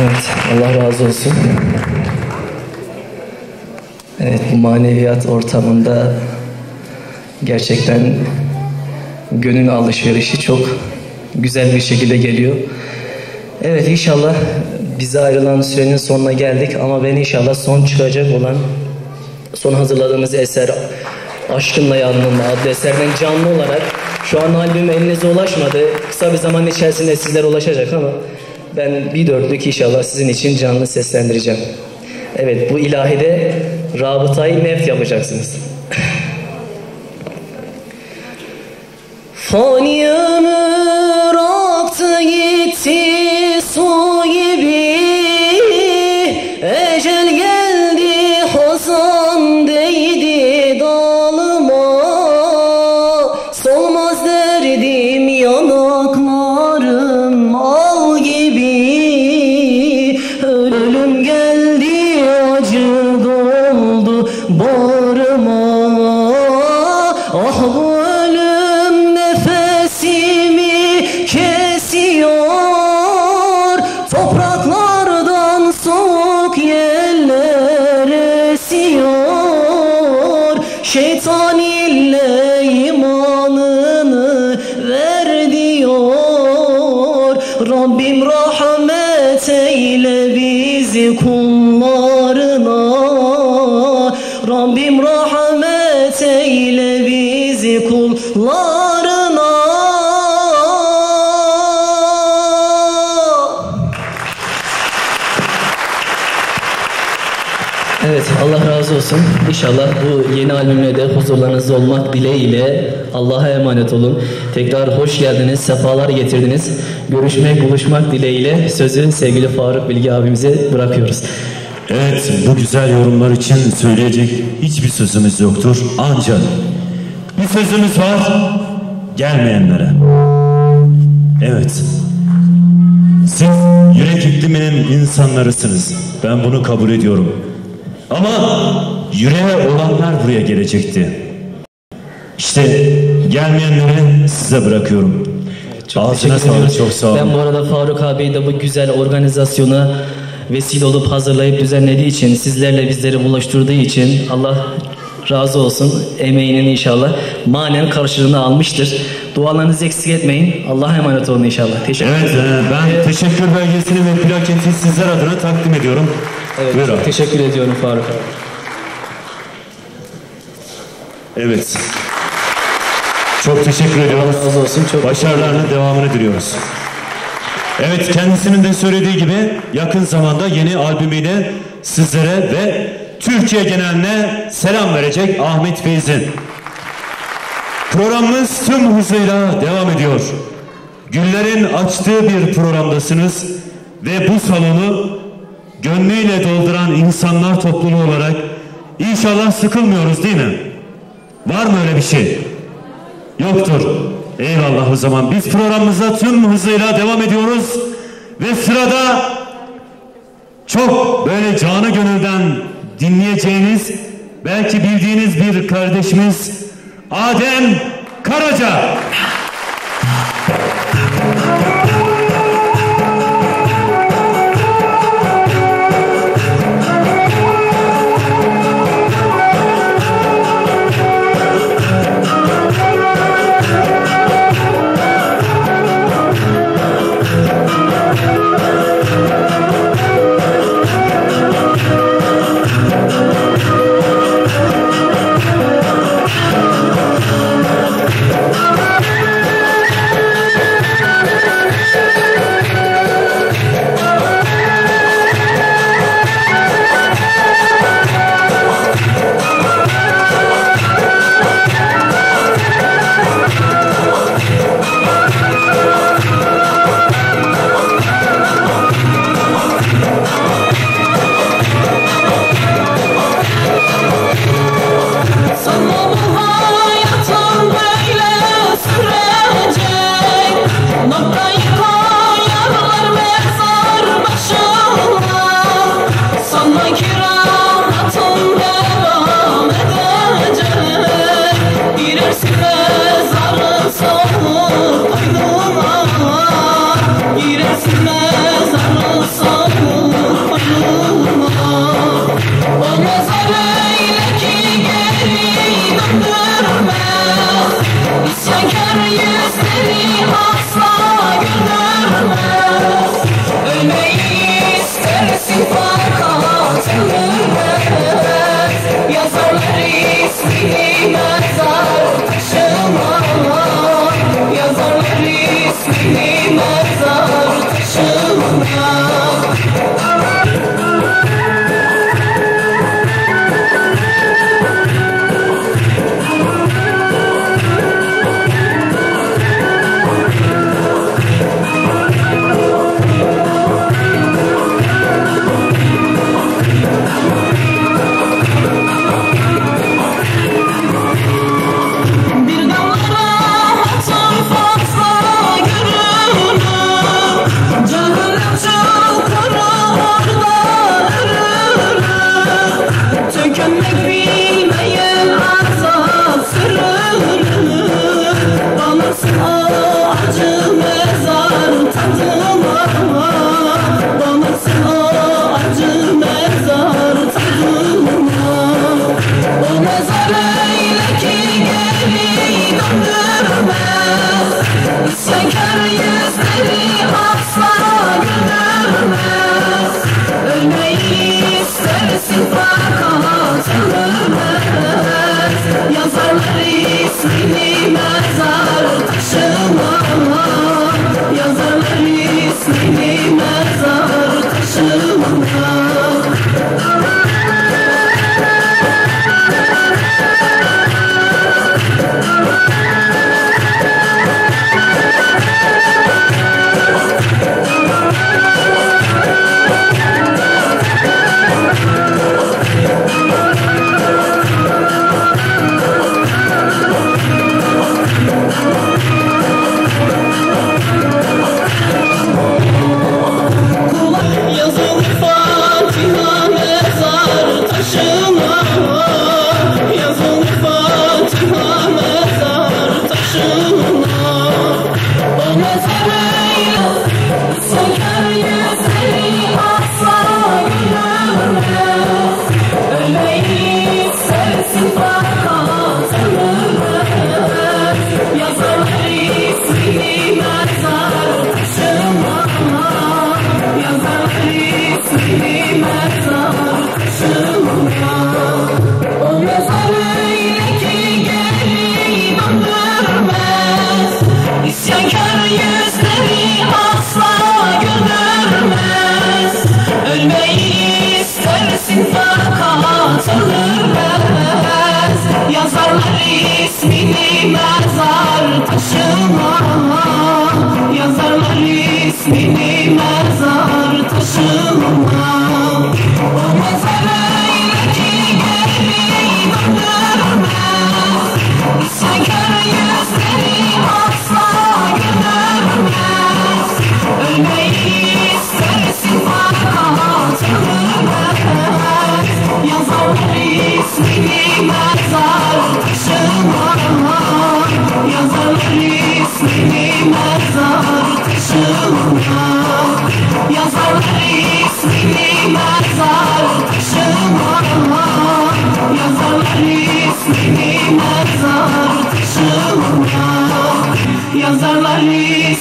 Evet, Allah razı olsun. Evet, bu maneviyat ortamında gerçekten gönül alışverişi çok güzel bir şekilde geliyor. Evet, inşallah bize ayrılan sürenin sonuna geldik ama ben inşallah son çıkacak olan, son hazırladığımız eser Aşkınla Yandım adlı eserden canlı olarak, şu an albüm elinize ulaşmadı. Kısa bir zaman içerisinde sizlere ulaşacak ama ben 1/4'lük inşallah sizin için canlı seslendireceğim. Evet, bu ilahide rabıtayı neft yapacaksınız. Fani ömür aktı gitti su gibi, ecel geldi hazan değdi dalıma, solmaz derdim yanaklarım al gibi, ölüm geldi acı doldu bağrıma, ah bu ölüm nefesimi kesiyor, topraklardan soğuk yeller esiyor, şeytan ile imanını ver diyor, Rabbim rahmet eyle bizi kullarına, Rabbim rahmet eyle bizi kullarına. Evet, Allah razı olsun. İnşallah bu yeni albümle de huzurlarınızda olmak dileğiyle Allah'a emanet olun. Tekrar hoş geldiniz, sefalar getirdiniz. Görüşmek, buluşmak dileğiyle sözü sevgili Faruk Bilgi abimize bırakıyoruz. Evet, bu güzel yorumlar için söyleyecek hiçbir sözümüz yoktur. Ancak bir sözümüz var, gelmeyenlere. Evet, siz yürek ikliminin insanlarısınız. Ben bunu kabul ediyorum. Ama yüreğe olanlar buraya gelecekti. İşte gelmeyenleri size bırakıyorum. Çok Ağzına teşekkür ediyoruz. sağlık, çok sağ olun. Ben bu arada Faruk abiyi de bu güzel organizasyona vesile olup hazırlayıp düzenlediği için, sizlerle bizleri buluşturduğu için Allah razı olsun. Emeğinin inşallah manen karşılığını almıştır. Dualarınızı eksik etmeyin. Allah'a emanet olun inşallah. Teşekkür ederim. Evet, ben teşekkür belgesini ve plaketi sizler adına takdim ediyorum. Evet, Buyur çok abi. teşekkür ediyorum Faruk abi. Evet. Çok teşekkür ediyoruz. Allah razı olsun. Çok Başarılarının devamını diliyoruz. Evet, kendisinin de söylediği gibi yakın zamanda yeni albümüyle sizlere ve Türkiye geneline selam verecek Ahmet Feyz'in. Programımız tüm hızıyla devam ediyor. Güllerin açtığı bir programdasınız ve bu salonu gönlüyle dolduran insanlar topluluğu olarak inşallah sıkılmıyoruz, değil mi? Var mı öyle bir şey? Yoktur. Eyvallah o zaman. Biz programımıza tüm hızıyla devam ediyoruz ve sırada çok böyle canı gönülden dinleyeceğiniz, belki bildiğiniz bir kardeşimiz Adem Karaca.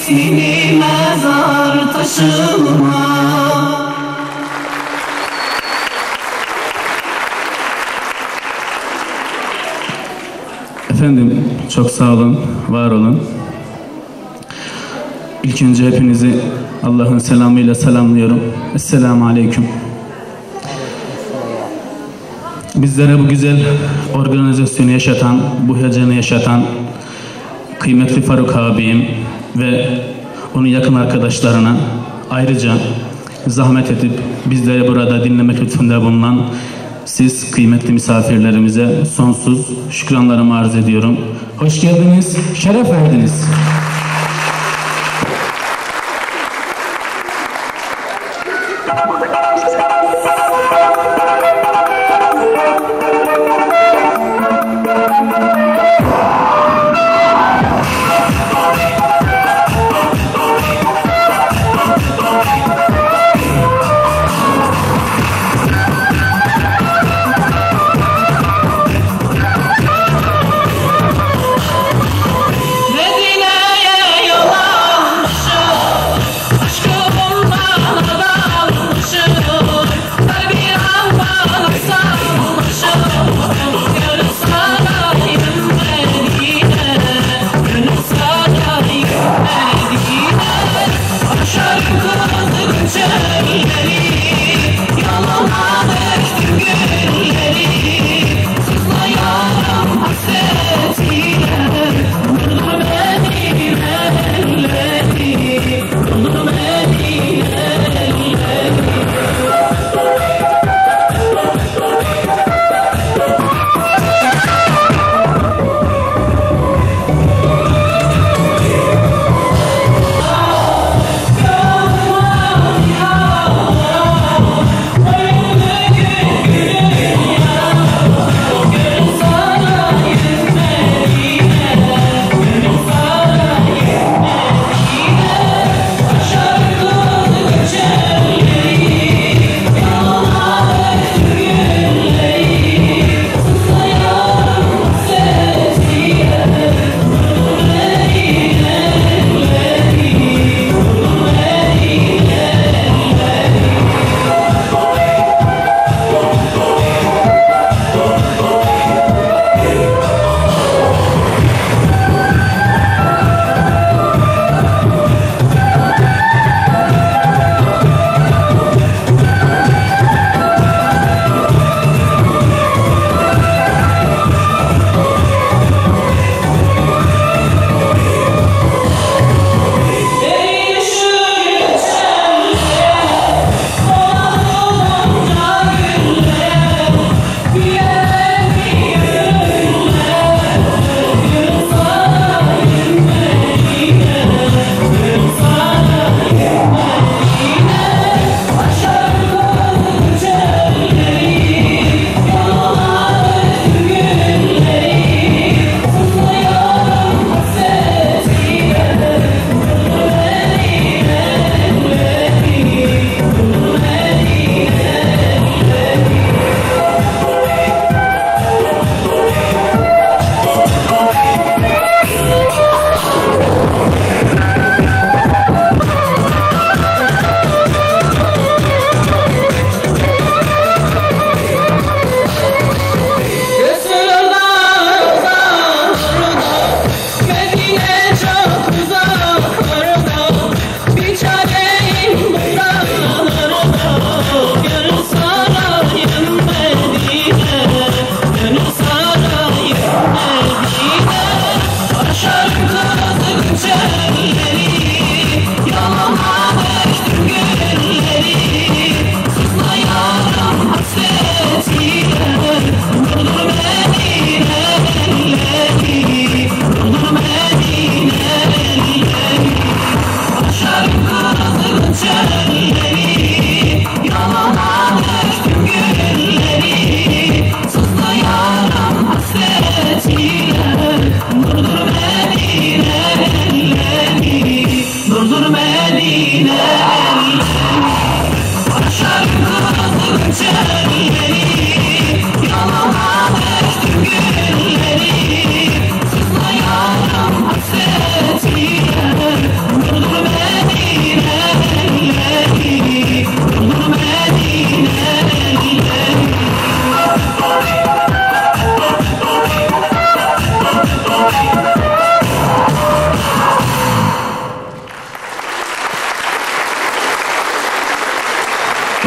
seni mezar taşıma. Efendim çok sağ olun, var olun. İlk önce hepinizi Allah'ın selamıyla selamlıyorum. Esselamu Aleyküm. Bizlere bu güzel organizasyonu yaşatan, bu heyecanı yaşatan kıymetli Faruk abim ve onun yakın arkadaşlarına ayrıca zahmet edip bizleri burada dinlemek lütfunda bulunan siz kıymetli misafirlerimize sonsuz şükranlarımı arz ediyorum. Hoş geldiniz, şeref verdiniz.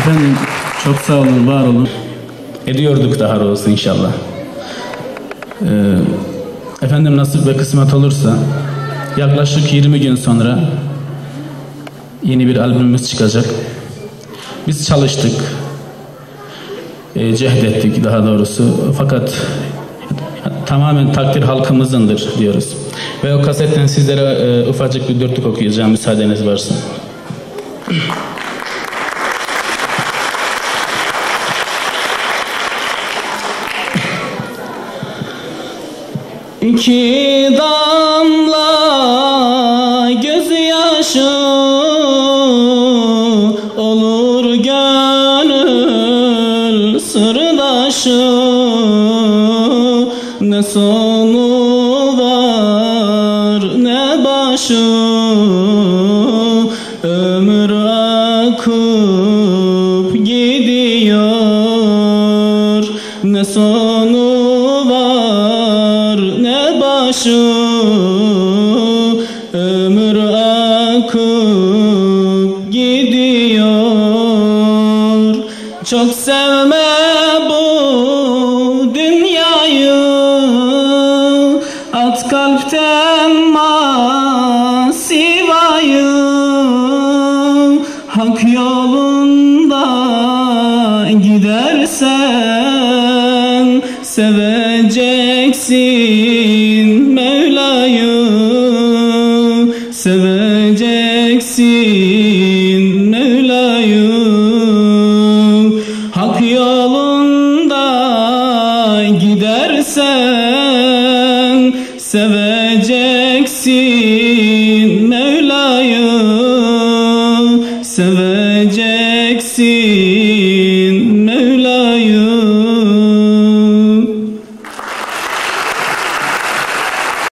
Efendim çok sağ olun, var olun. Ediyorduk daha doğrusu inşallah. Efendim nasip ve kısmet olursa yaklaşık 20 gün sonra yeni bir albümümüz çıkacak. Biz çalıştık, cehdettik daha doğrusu. Fakat tamamen takdir halkımızındır diyoruz. Ve o kasetten sizlere ufacık bir dörtlük okuyacağım müsaadeniz varsa. İki damla gözyaşı olur gönül sırdaşı, ne sonu var ne başı, ömür akıp gidiyor, ne sonu var ne başı, ömür akıp gidiyor. Çok sevme bu dünyayı, at kalpten masivayı, hak yolunda gidersen seveceksin Mevla'yı, seveceksin Mevla'yı. Hak yolunda gidersen seveceksin Mevla'yı, seveceksin